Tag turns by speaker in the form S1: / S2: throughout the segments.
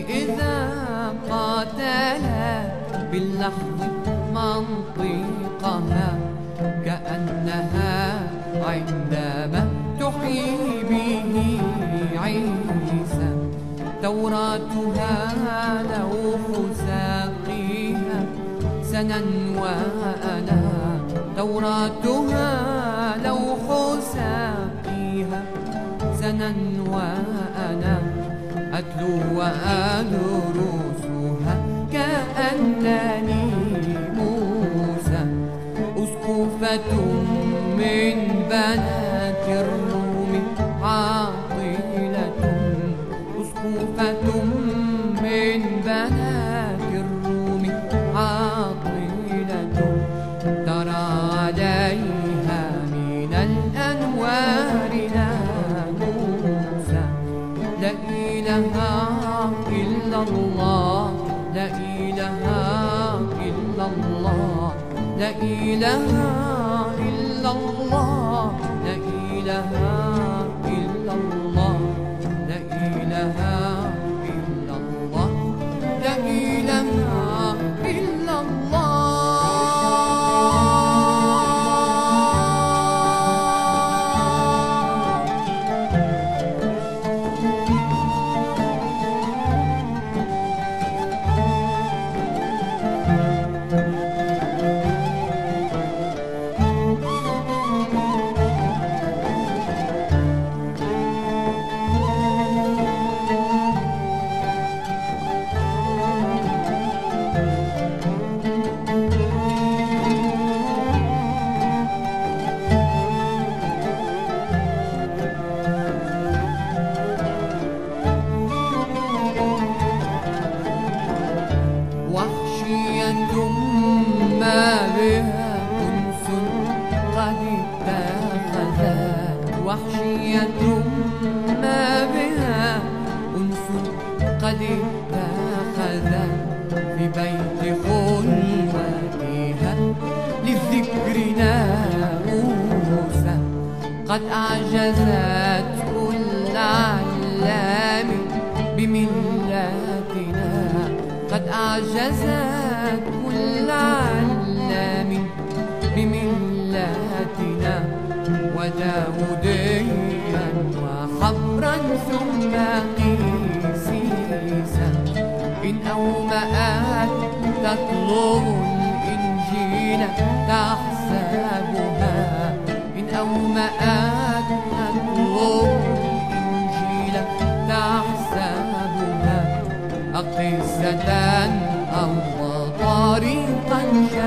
S1: إذا قاتلا باللحظ منطقها كأنها عندما تحيي به عيسى توراتها لوح ساقيها سنا وأنا توراتها لوح ساقيها سنا وأنا أتلو وأدرسها كأنني موسى أسقفة من بنات الروم عاطلة أسقفة من بنات الروم عاطلة ترى عليها من الأنوار ناموسا لا إله إلا الله لا إله إلا الله لا إله إلا الله لا إله إلا الله لا إله إلا الله لا إله إلا الله. ما بها أنس قد اتخذت وحشية ما بها أنس قد اتخذت في بيت خلوتها للذكر ناموسا قد أعجزت كل علام بملاتنا قد أعجزت كل علام بملاتنا وداوديا وحبرا ثم قيسيسا إن أومأت تطلب الإنجيل تحسبها إن أومأت تطلب الإنجيل تحسبها أقصة أو طريقا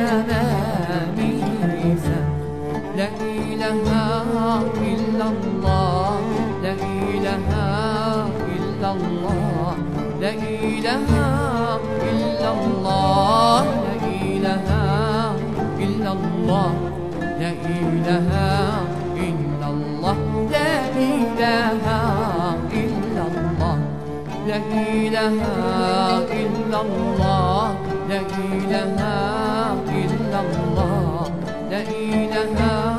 S1: شماميسا لا إله إلا الله لا إله إلا الله لا إله إلا الله لا إله إلا الله لا إله إلا الله لا إله إلا الله لا إله إلا الله لا إله إلا الله لا إله